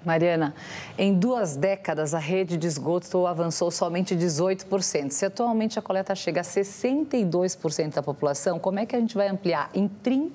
Mariana, em 2 décadas, a rede de esgoto avançou somente 18%. Se atualmente a coleta chega a 62% da população, como é que a gente vai ampliar em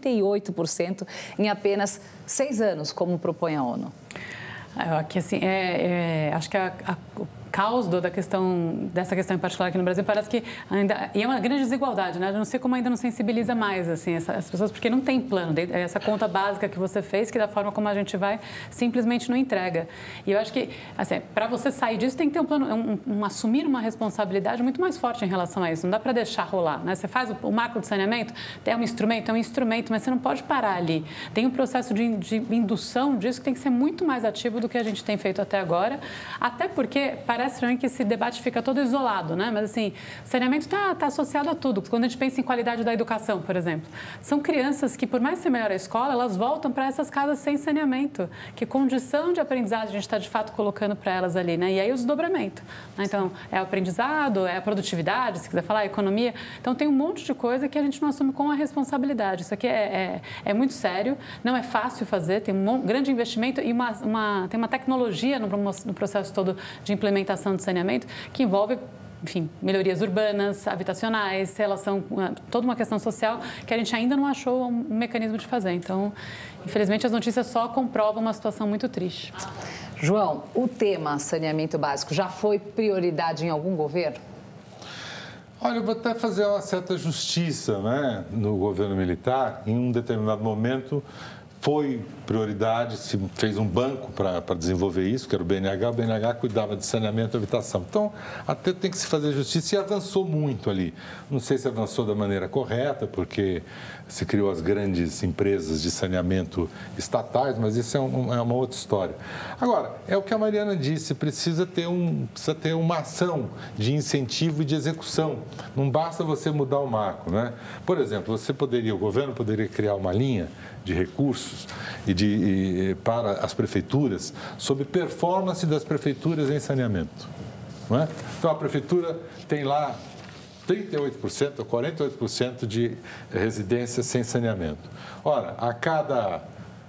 38% em apenas 6 anos, como propõe a ONU? Aqui, assim, acho que o caos dessa questão em particular aqui no Brasil parece que ainda é uma grande desigualdade, né? Eu não sei como ainda não sensibiliza mais assim, as pessoas, porque não tem plano. Essa conta básica que você fez, que da forma como a gente vai, simplesmente não entrega. E eu acho que, assim, para você sair disso, tem que ter um plano, assumir uma responsabilidade muito mais forte em relação a isso. Não dá para deixar rolar, né? Você faz o marco de saneamento, é um instrumento, mas você não pode parar ali. Tem um processo de indução disso que tem que ser muito mais ativo do que a gente tem feito até agora, até porque parece também que esse debate fica todo isolado, né? Mas, assim, saneamento está associado a tudo. Quando a gente pensa em qualidade da educação, por exemplo, são crianças que, por mais ser melhor a escola, elas voltam para essas casas sem saneamento. Que condição de aprendizagem a gente está, de fato, colocando para elas ali, né? E aí o desdobramento, né? Então, é o aprendizado, é a produtividade, se quiser falar, a economia. Então, tem um monte de coisa que a gente não assume com a responsabilidade. Isso aqui é muito sério, não é fácil fazer, tem um grande investimento e tem uma tecnologia no processo todo de implementação de saneamento que envolve, enfim, melhorias urbanas, habitacionais, relação, toda uma questão social que a gente ainda não achou um mecanismo de fazer. Então, infelizmente, as notícias só comprovam uma situação muito triste. João, o tema saneamento básico já foi prioridade em algum governo? Olha, eu vou até fazer uma certa justiça, né, no governo militar. Em um determinado momento, foi prioridade, se fez um banco para desenvolver isso, que era o BNH. O BNH cuidava de saneamento e habitação. Então, até tem que se fazer justiça e avançou muito ali. Não sei se avançou da maneira correta, porque se criou as grandes empresas de saneamento estatais, mas isso é uma outra história. Agora, é o que a Mariana disse, precisa ter uma ação de incentivo e de execução. Não basta você mudar o marco, né? Por exemplo, o governo poderia criar uma linha de recursos para as prefeituras sobre performance das prefeituras em saneamento. Não é? Então, a prefeitura tem lá 38% ou 48% de residências sem saneamento. Ora, a cada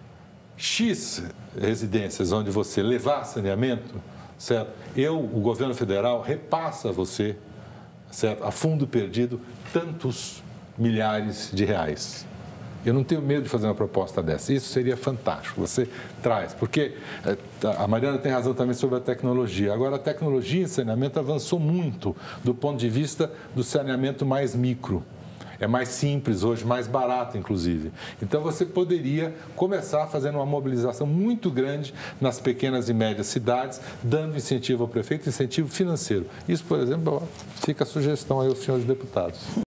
X residências onde você levar saneamento, certo? O governo federal, repassa a você, certo? A fundo perdido, tantos milhares de reais. Eu não tenho medo de fazer uma proposta dessa. Isso seria fantástico. Você traz, porque a Mariana tem razão também sobre a tecnologia. Agora, a tecnologia em saneamento avançou muito do ponto de vista do saneamento mais micro. É mais simples hoje, mais barato, inclusive. Então, você poderia começar fazendo uma mobilização muito grande nas pequenas e médias cidades, dando incentivo ao prefeito, incentivo financeiro. Isso, por exemplo, fica a sugestão aí aos senhores deputados.